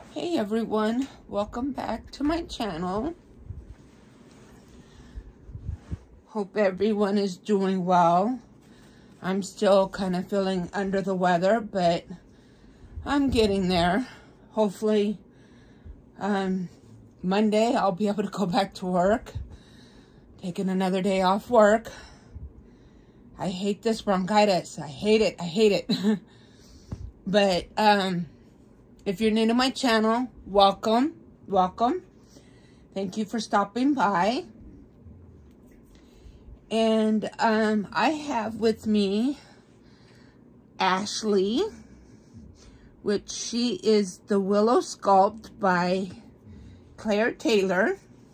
Hey everyone, welcome back to my channel. Hope everyone is doing well. I'm still kind of feeling under the weather, but I'm getting there. Hopefully Monday I'll be able to go back to work. Taking another day off work. I hate this bronchitis. I hate it. But if you're new to my channel, welcome. Thank you for stopping by. And I have with me Ashley, which she is the Willow Sculpt by Claire Taylor.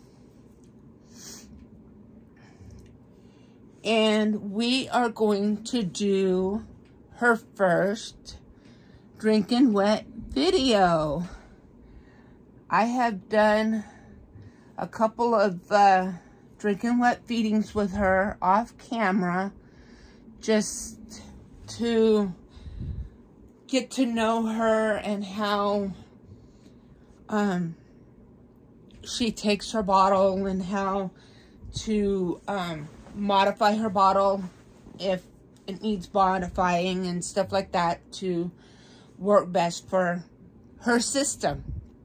And we are going to do her first Drinking Wet video. I have done a couple of Drinking Wet feedings with her off camera just to get to know her and how she takes her bottle and how to modify her bottle if it needs modifying and stuff like that to work best for her system.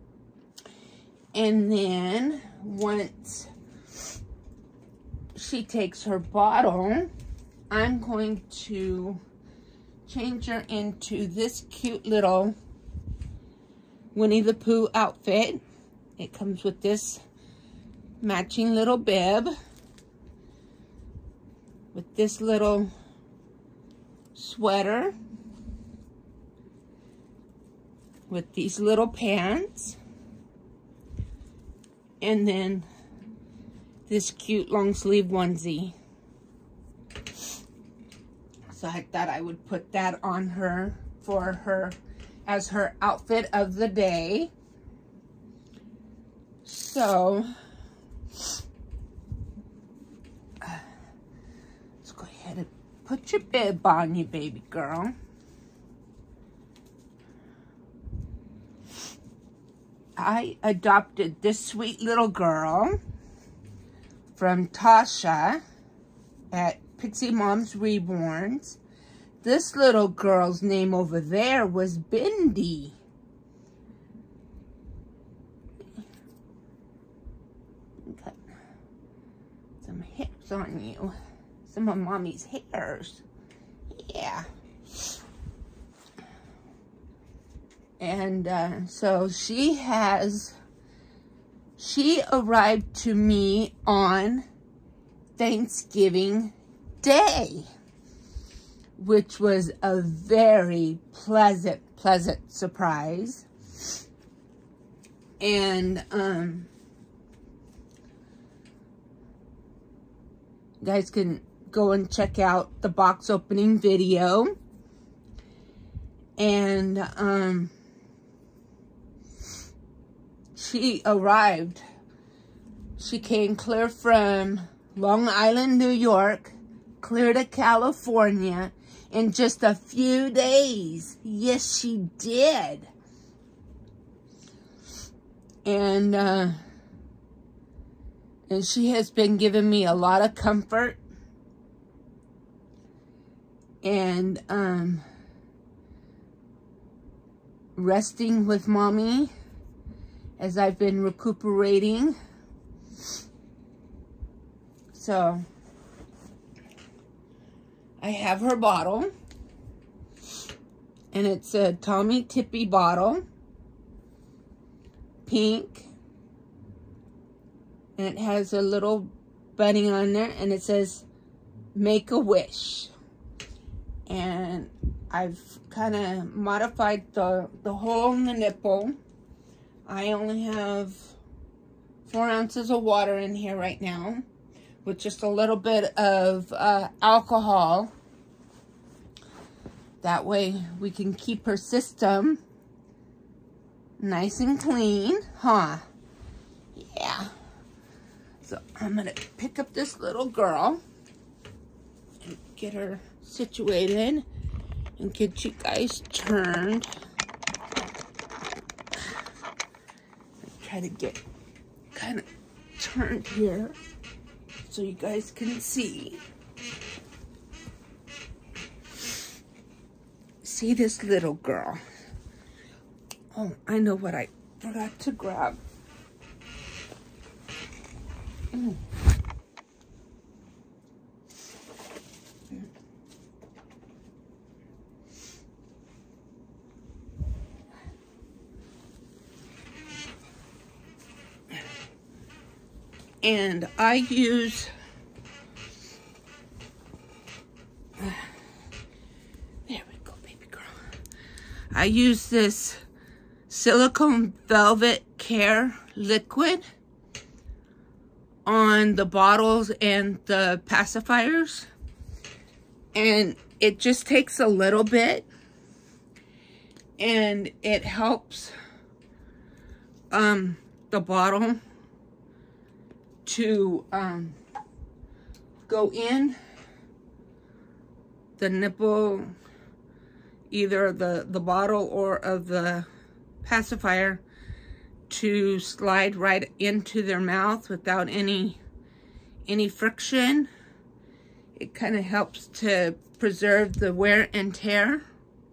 And then once she takes her bottle, I'm going to change her into this cute little Winnie the Pooh outfit. It comes with this matching little bib with this little sweater with these little pants, and then this cute long sleeve onesie. So I thought I would put that on her for her as her outfit of the day. So let's go ahead and put your bib on, you baby girl. I adopted this sweet little girl from Tasha at Pixie Moms Reborns. This little girl's name over there was Bindi. Got some hairs on you. Some of Mommy's hairs. Yeah. And so she arrived to me on Thanksgiving Day, which was a very pleasant surprise. And you guys can go and check out the box opening video. And she arrived. She came clear from Long Island, New York, clear to California in just a few days. Yes, she did. And she has been giving me a lot of comfort. And resting with Mommy as I've been recuperating. So I have her bottle, and it's a Tommee Tippee bottle, pink, and it has a little bunny on there, and it says make a wish. And I've kind of modified the hole in the nipple. I only have 4 ounces of water in here right now with just a little bit of alcohol. That way we can keep her system nice and clean, huh? Yeah. So I'm gonna pick up this little girl and get her situated and get you guys turned. try to get kind of turned here so you guys can see. See this little girl. Oh, I know what I forgot to grab. And I use there we go, baby girl. I use this Silicone Velvet Care liquid on the bottles and the pacifiers, and it just takes a little bit and it helps the bottle to go in the nipple, either the bottle or of the pacifier, to slide right into their mouth without any friction. It kind of helps to preserve the wear and tear.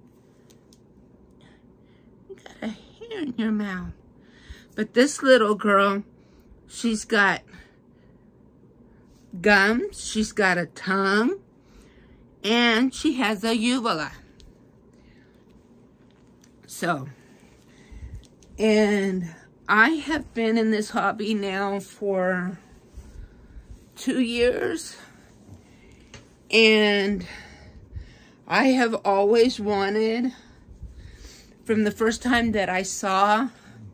You got a hair in your mouth. But this little girl, she's got gums, she's got a tongue, and she has a uvula. So, and I have been in this hobby now for 2 years, and I have always wanted, from the first time that I saw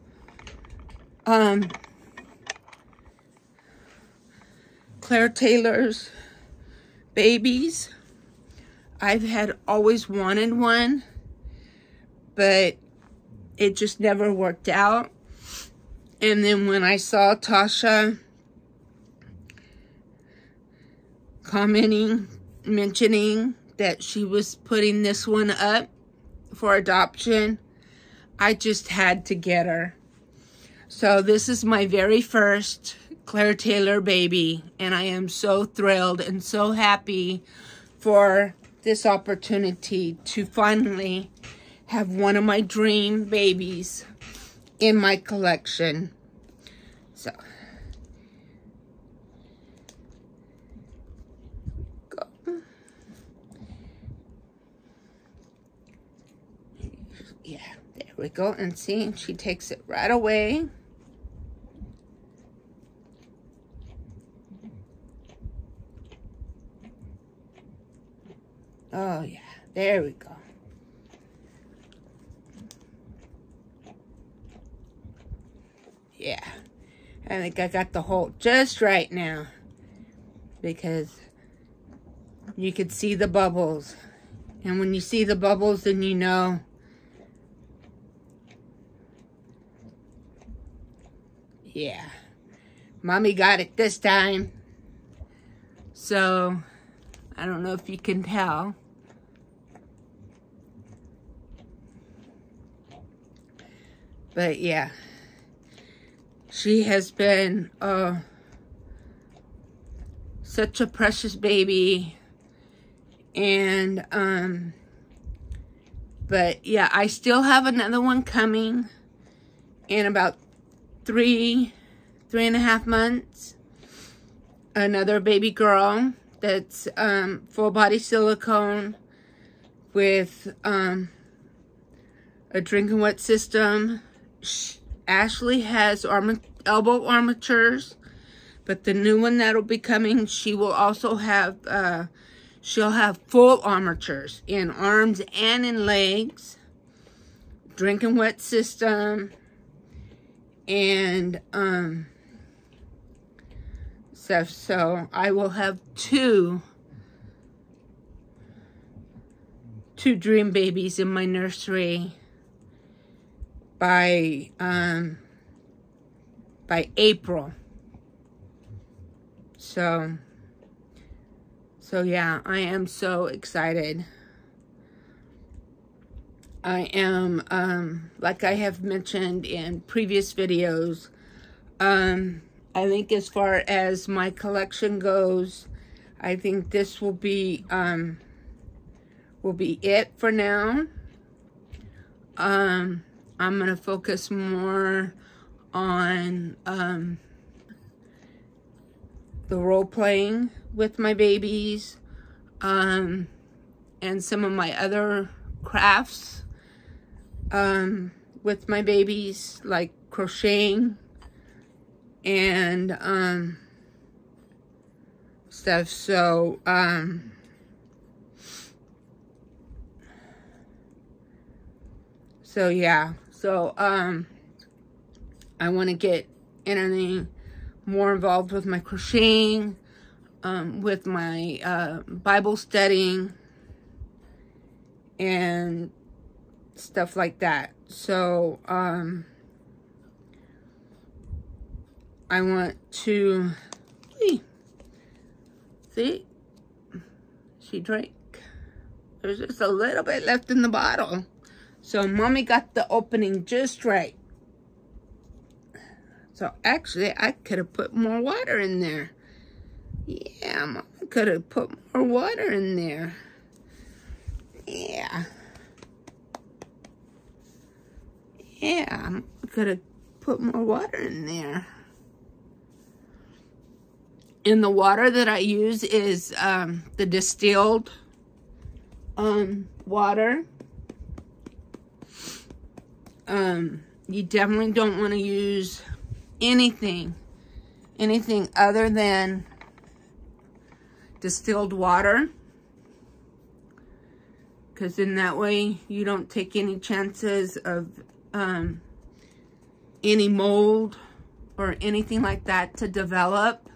Claire Taylor's babies, I've always wanted one, but it just never worked out. And then when I saw Tasha mentioning that she was putting this one up for adoption, I just had to get her. So this is my very first Claire Taylor baby, and I am so thrilled and so happy for this opportunity to finally have one of my dream babies in my collection. So, go. Yeah, there we go. And see, she takes it right away. Oh yeah, there we go. Yeah, I think I got the hole just right now, because you could see the bubbles. And when you see the bubbles, then you know yeah, Mommy got it this time. So, I don't know if you can tell. But yeah, she has been such a precious baby. And, but yeah, I still have another one coming in about 3.5 months. Another baby girl that's full body silicone with a drinking wet system. Ashley has elbow armatures, but the new one that'll be coming, she will also have, she'll have full armatures in arms and in legs, drinking wet system, and stuff. So I will have two dream babies in my nursery by April. So yeah, I am so excited. I am, like I have mentioned in previous videos, I think as far as my collection goes, I think this will be it for now. I'm gonna focus more on the role playing with my babies, and some of my other crafts with my babies, like crocheting and stuff. So yeah, so I want to get anything more involved with my crocheting, with my Bible studying and stuff like that. So I want to see, she drank. There's just a little bit left in the bottle. So mommy got the opening just right. So actually I could have put more water in there. Yeah, mama could have put more water in there. Yeah. Yeah, I could have put more water in there. And the water that I use is the distilled water. You definitely don't want to use anything other than distilled water, because in that way you don't take any chances of any mold or anything like that to develop.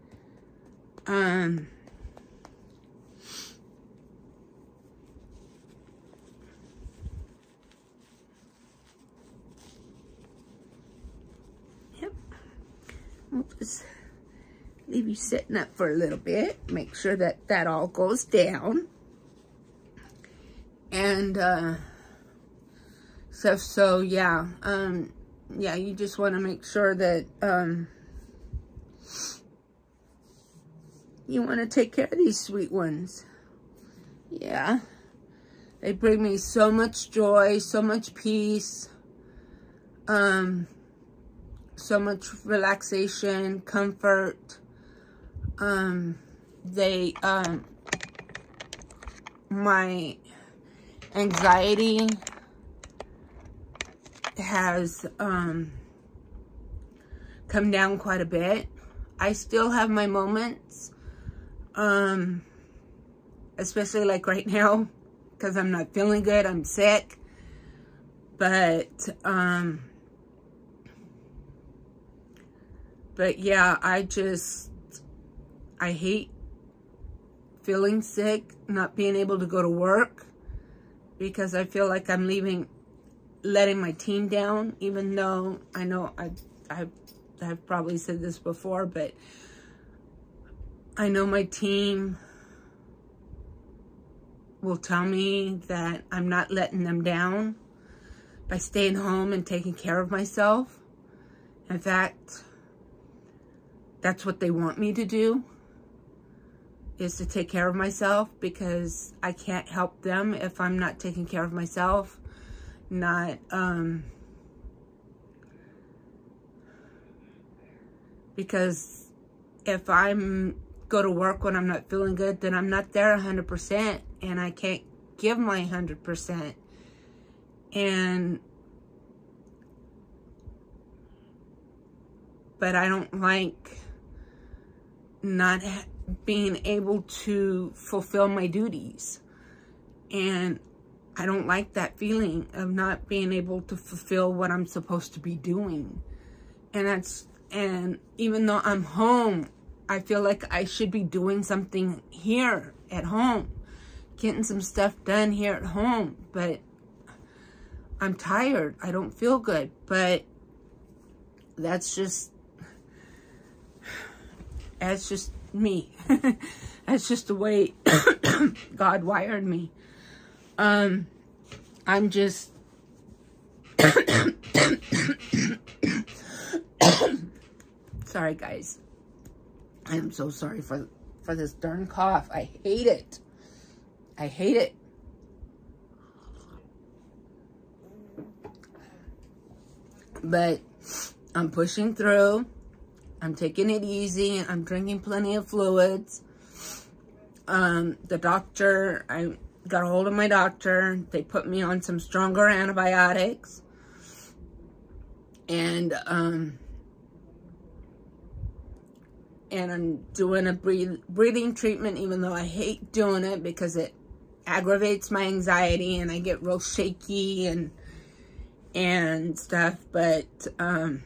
Yep. We'll just leave you sitting up for a little bit. Make sure that that all goes down. And so yeah, yeah, you just want to make sure that you want to take care of these sweet ones. Yeah, they bring me so much joy, so much peace, so much relaxation, comfort. My anxiety has come down quite a bit. I still have my moments, especially like right now, because I'm not feeling good, I'm sick. But yeah, I hate feeling sick, not being able to go to work, because I feel like I'm letting my team down, even though I know I've probably said this before, but I know my team will tell me that I'm not letting them down by staying home and taking care of myself. In fact, that's what they want me to do, is to take care of myself, because I can't help them if I'm not taking care of myself. Because if I'm go to work when I'm not feeling good, then I'm not there 100%, and I can't give my 100%. But I don't like not being able to fulfill my duties. And I don't like that feeling of not being able to fulfill what I'm supposed to be doing. And even though I'm home, I feel like I should be doing something here at home, getting some stuff done here at home, but I'm tired. I don't feel good, but that's just me. That's just the way God wired me. I'm Sorry, guys. I am so sorry for this darn cough. I hate it. I hate it. But I'm pushing through. I'm taking it easy. I'm drinking plenty of fluids. The doctor, I got a hold of my doctor. They put me on some stronger antibiotics. And I'm doing a breathing treatment, even though I hate doing it because it aggravates my anxiety and I get real shaky and stuff. But I'm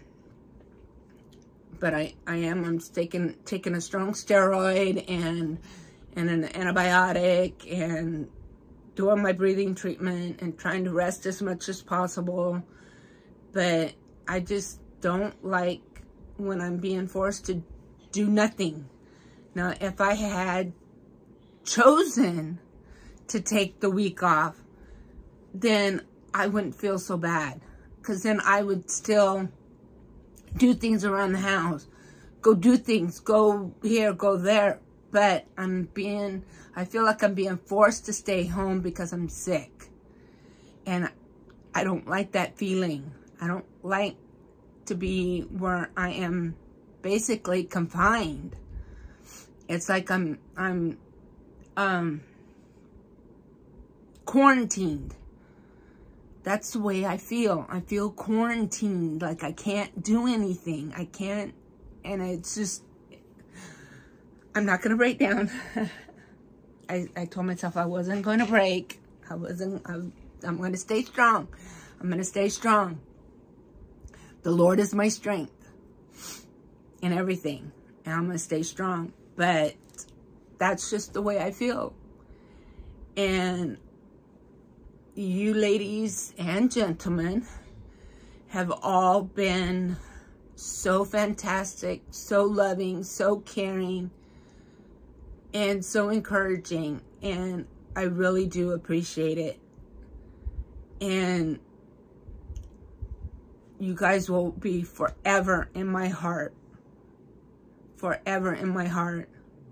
taking a strong steroid and an antibiotic and doing my breathing treatment and trying to rest as much as possible. But I just don't like when I'm being forced to do nothing. Now, if I had chosen to take the week off, then I wouldn't feel so bad. Because then I would still do things around the house. Go do things. Go here, go there. But I feel like I'm being forced to stay home because I'm sick. And I don't like that feeling. I don't like to be where I am basically confined. It's like I'm quarantined. That's the way I feel. I feel quarantined, like I can't do anything. I can't, and it's just, I'm not going to break down. I told myself I wasn't going to break. I'm going to stay strong. I'm going to stay strong. The Lord is my strength in everything. And I'm going to stay strong. But that's just the way I feel. And you ladies and gentlemen have all been so fantastic, so loving, so caring, and so encouraging. And I really do appreciate it. And you guys will be forever in my heart. Forever in my heart.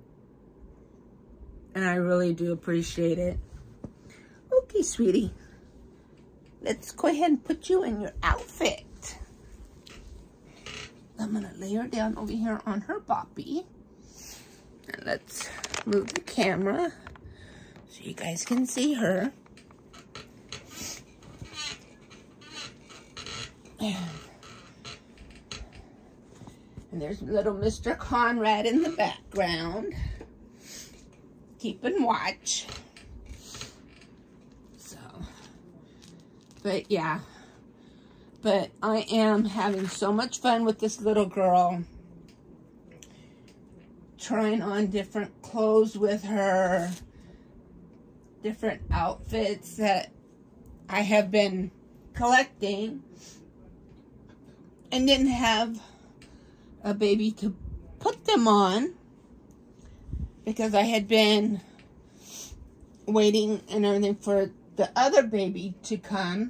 And I really do appreciate it. Okay, sweetie. Let's go ahead and put you in your outfit. I'm going to lay her down over here on her boppy. And let's move the camera so you guys can see her. And there's little Mr. Conrad in the background, keeping watch. So, but yeah. But I am having so much fun with this little girl. Trying on different clothes with her. Different outfits that I have been collecting. And didn't have a baby to put them on. Because I had been waiting and everything for the other baby to come.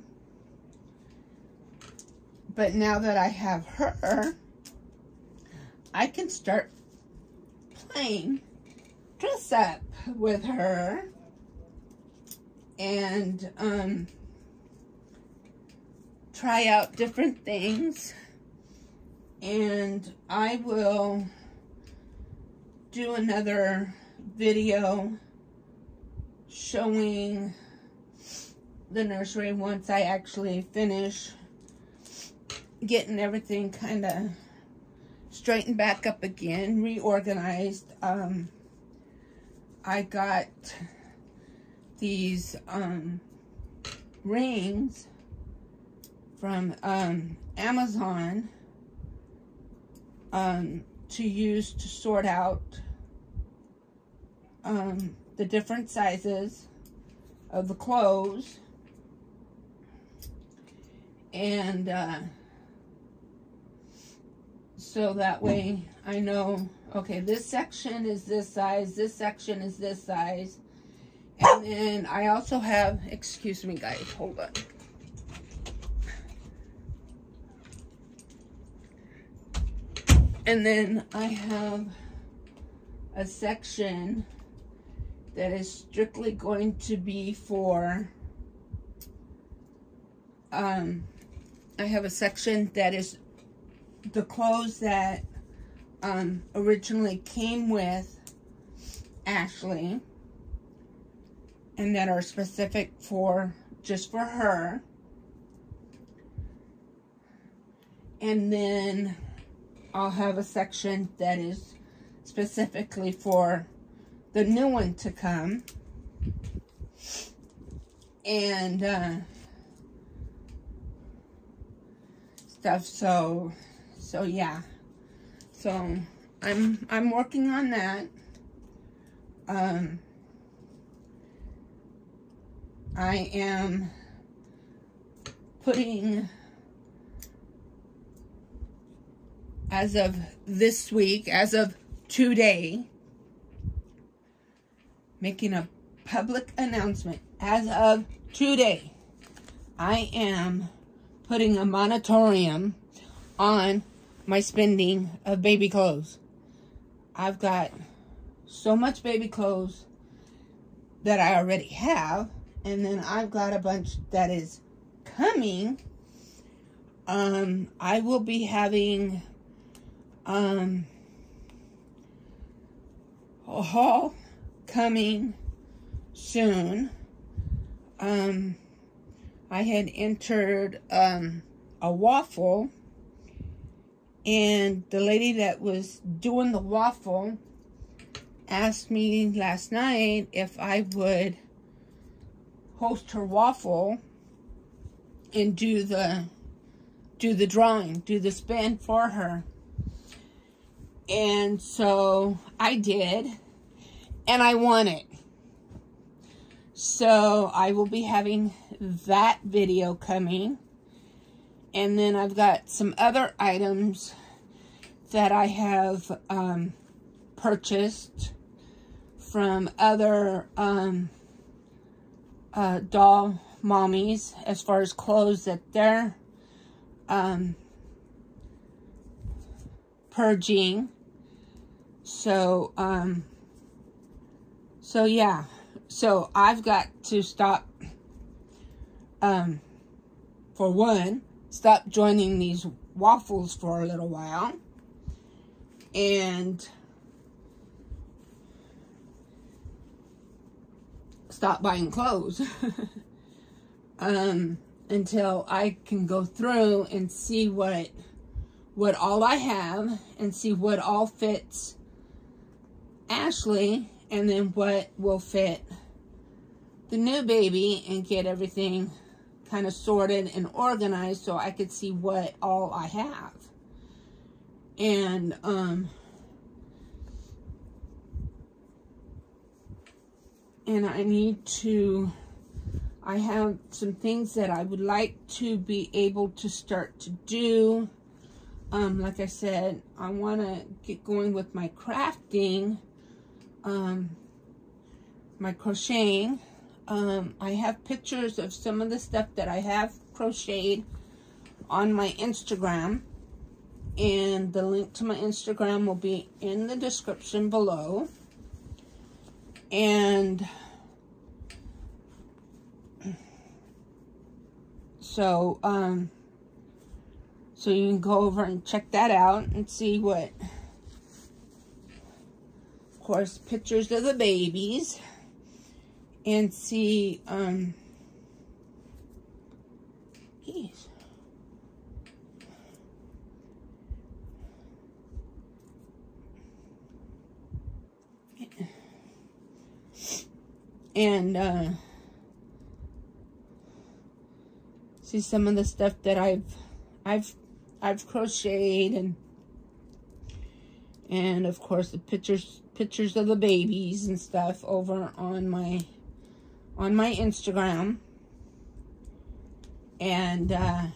But now that I have her, I can start playing dress up with her. And try out different things. And I will do another video showing the nursery once I actually finish getting everything kind of straightened back up again, reorganized. I got these rings from Amazon to use to sort out the different sizes of the clothes. And so that way I know, okay, this section is this size, this section is this size. And then I also have, excuse me guys, hold on. And then I have a section that is strictly going to be for, I have a section that is the clothes that originally came with Ashley and that are specific for just for her. And then I'll have a section that is specifically for the new one to come. And stuff. So yeah. So I'm working on that. I am putting, as of this week, as of today, making a public announcement. As of today, I am putting a moratorium on my spending of baby clothes. I've got so much baby clothes that I already have, and then I've got a bunch that is coming. I will be having a haul coming soon. I had entered a waffle, and the lady that was doing the waffle asked me last night if I would host her waffle and do the drawing, do the spin for her. And so I did, and I won it. So I will be having that video coming. And then I've got some other items that I have purchased from other doll mommies, as far as clothes that they're purging. So yeah. So I've got to stop, for one, stop joining these waffles for a little while, and stop buying clothes until I can go through and see what all I have and see what all fits Ashley, and then what will fit the new baby, and get everything kind of sorted and organized so I could see what all I have. And I have some things that I would like to be able to start to do. Like I said, I want to get going with my crafting, my crocheting. I have pictures of some of the stuff that I have crocheted on my Instagram, and the link to my Instagram will be in the description below. And so so you can go over and check that out and see what, of course, pictures of the babies, and see, geez. And see some of the stuff that I've crocheted, and of course the pictures of the babies and stuff over on my Instagram. And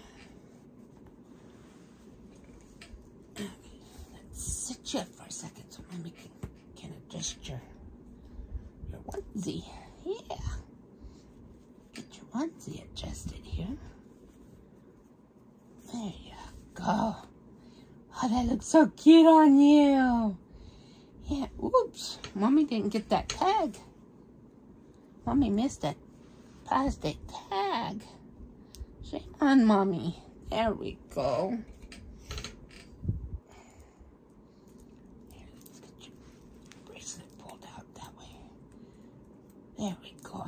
let's sit you up for a second so Mommy can adjust your onesie. Yeah, get your onesie adjusted here. There you go. Oh, that looks so cute on you. Yeah, oops. Mommy didn't get that tag. Mommy missed that plastic tag. Shame on Mommy. There we go. Here, let's get your bracelet pulled out that way. There we go.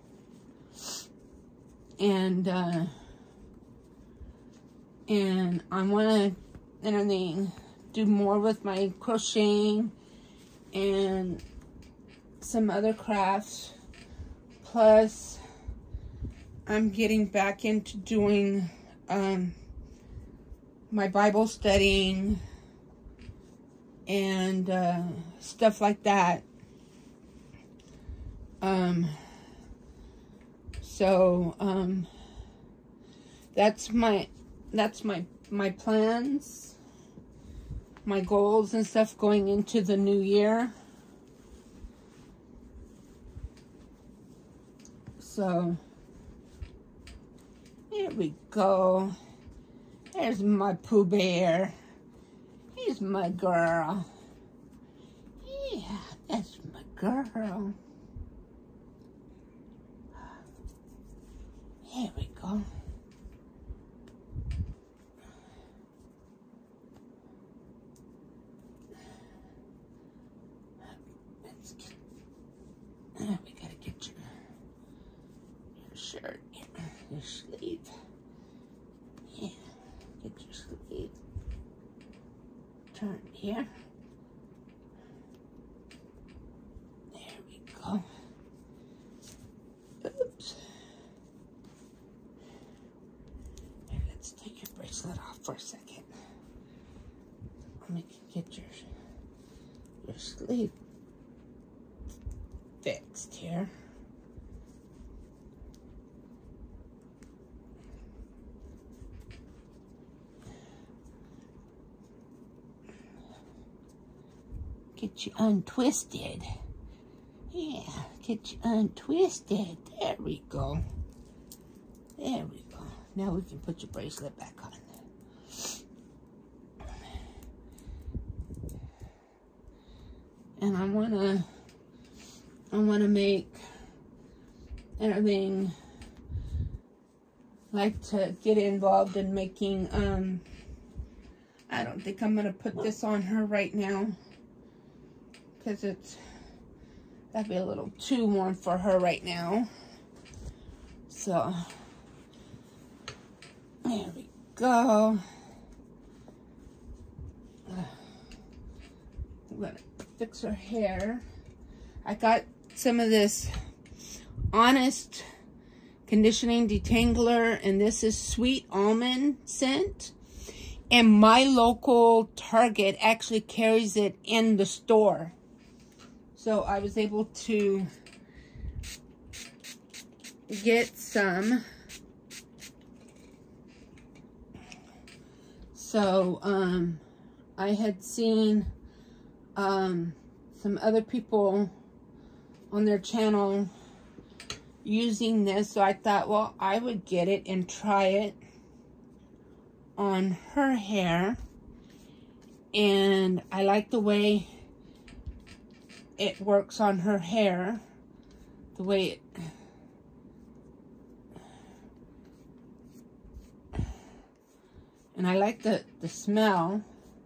And I want to do more with my crocheting and some other crafts. Plus, I'm getting back into doing my Bible studying and stuff like that. That's my plans, my goals and stuff going into the new year. So, here we go. There's my Pooh Bear. Here's my girl. Yeah, that's my girl. Here we go. We gotta get your shirt, your sleeve. Yeah, get your sleeve. Turn here. There we go. Oops. Here, let's take your bracelet off for a second. Let me get your sleeve fixed here. Get you untwisted. Yeah, get you untwisted. There we go. There we go. Now we can put your bracelet back on. And I wanna make everything, like to get involved in making, I don't think I'm gonna put this on her right now, because that'd be a little too warm for her right now. So, there we go. I'm gonna fix her hair. I got some of this Honest conditioning detangler, and this is sweet almond scent, and my local Target actually carries it in the store, so I was able to get some. So I had seen some other people on their channel using this, so I thought, well, I would get it and try it on her hair. And I like the way it works on her hair, the way it, and I like the smell.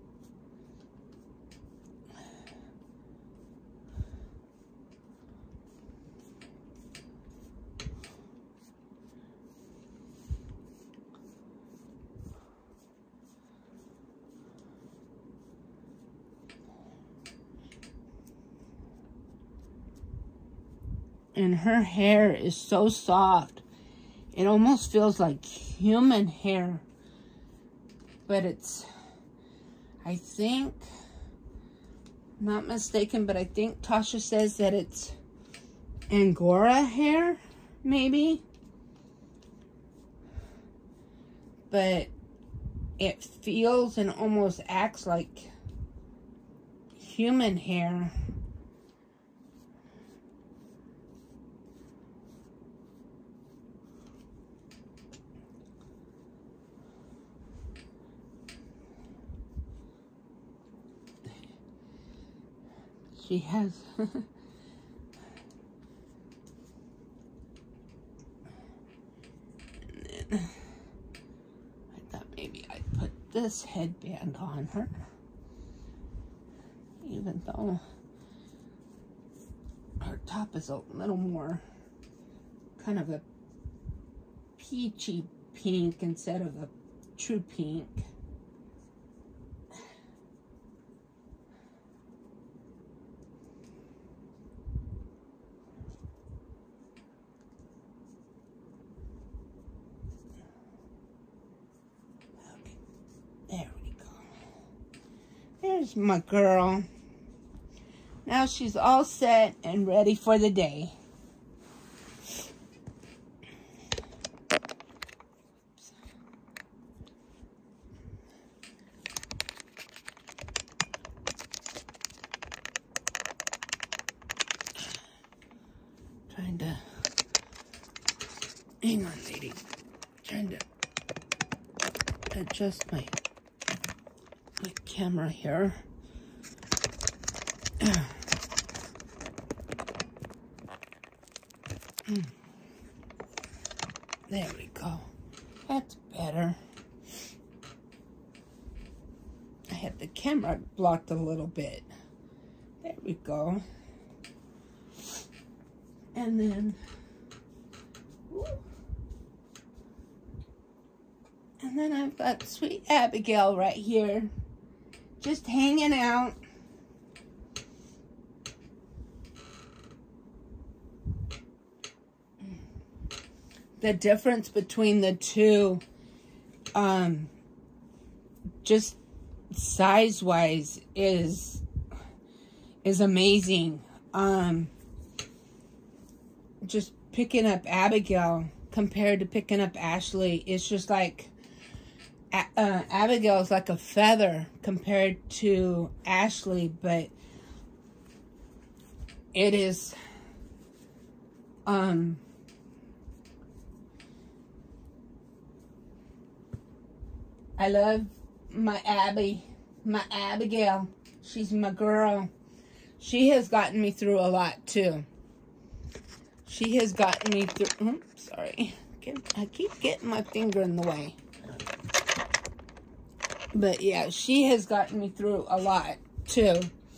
And her hair is so soft. It almost feels like human hair. But it's, I think, not mistaken, but I think Tasha says that it's Angora hair, maybe. But it feels and almost acts like human hair. She has... And then I thought maybe I'd put this headband on her. Even though her top is a little more kind of a peachy pink instead of a true pink. Okay, there we go. There's my girl. Now she's all set and ready for the day. Trying to, hang on, lady. Trying to adjust my camera here. There we go. That's better. I had the camera blocked a little bit. There we go. And then, I've got sweet Abigail right here, just hanging out. The difference between the two, just size-wise, is amazing. Just picking up Abigail compared to picking up Ashley, it's just like Abigail's like a feather compared to Ashley, but it is I love my Abigail. She's my girl. She has gotten me through a lot too. She has gotten me through, oops, sorry. I keep getting my finger in the way. But yeah, she has gotten me through a lot too.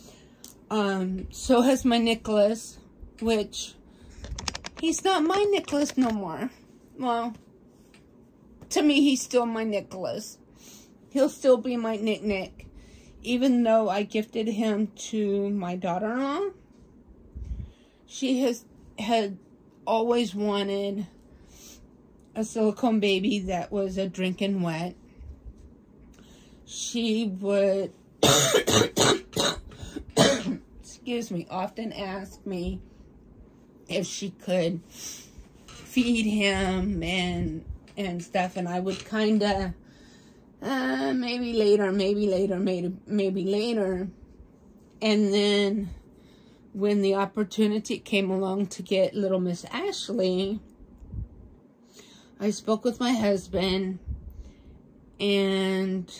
So has my Nicholas, which he's not my Nicholas no more. Well, to me, he's still my Nicholas. He'll still be my Nick, even though I gifted him to my daughter-in-law. She had always wanted a silicone baby that was a drinking wet. She would, excuse me, often ask me if she could feed him and stuff, and I would kind of, maybe later. And then when the opportunity came along to get little Miss Ashley, I spoke with my husband, and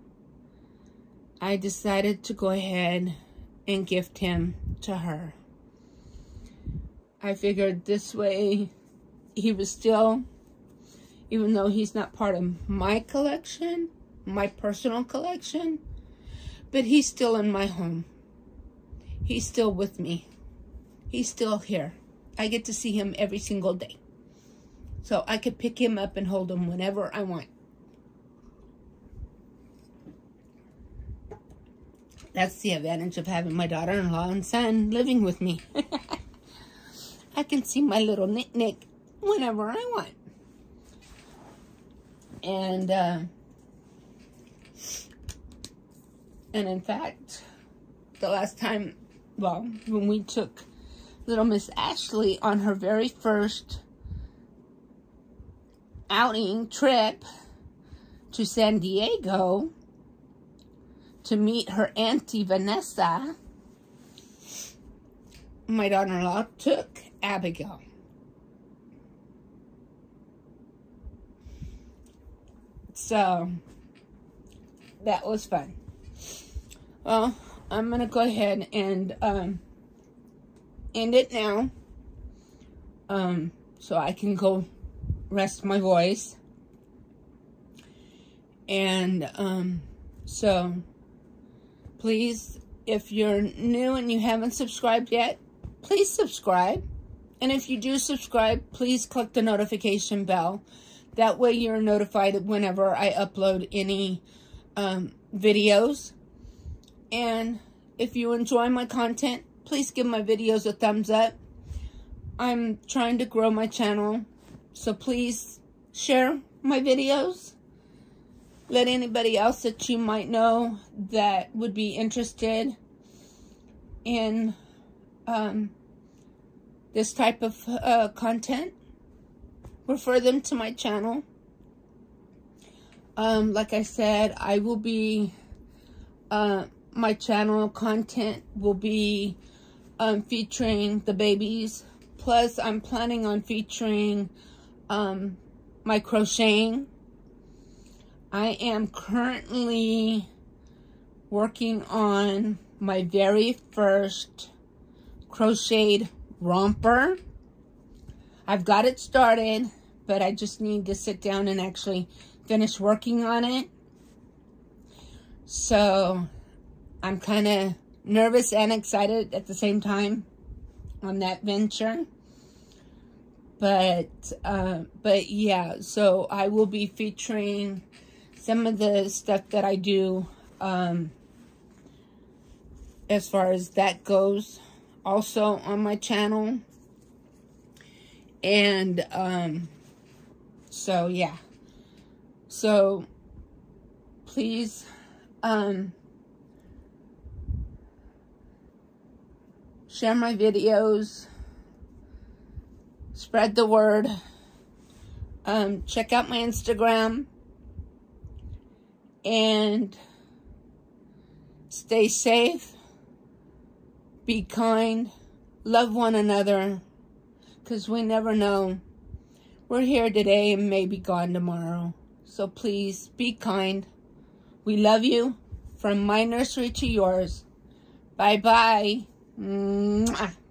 I decided to go ahead and gift him to her. I figured this way he was still, even though he's not part of my collection, my personal collection, but he's still in my home. He's still with me. He's still here. I get to see him every single day. So I could pick him up and hold him whenever I want. That's the advantage of having my daughter-in-law and son living with me. I can see my little Nick whenever I want. And in fact, the last time, well, when we took little Miss Ashley on her very first outing trip to San Diego to meet her auntie Vanessa, my daughter-in-law took Abigail. So that was fun. Well, I'm going to go ahead and end it now. So I can go rest my voice. And so please, if you're new and you haven't subscribed yet, please subscribe. And if you do subscribe, please click the notification bell. That way you're notified whenever I upload any videos. And if you enjoy my content, please give my videos a thumbs up. I'm trying to grow my channel, so please share my videos. Let anybody else that you might know that would be interested in this type of content, refer them to my channel. Like I said, I will be, my channel content will be featuring the babies. Plus, I'm planning on featuring my crocheting. I am currently working on my very first crocheted romper. I've got it started, but I just need to sit down and actually finish working on it. So I'm kind of nervous and excited at the same time on that venture. But yeah, so I will be featuring some of the stuff that I do as far as that goes also on my channel. And so yeah, so please share my videos, spread the word, check out my Instagram, and stay safe, be kind, love one another, because we never know. We're here today and may be gone tomorrow. So please be kind. We love you from my nursery to yours. Bye-bye. Mwah.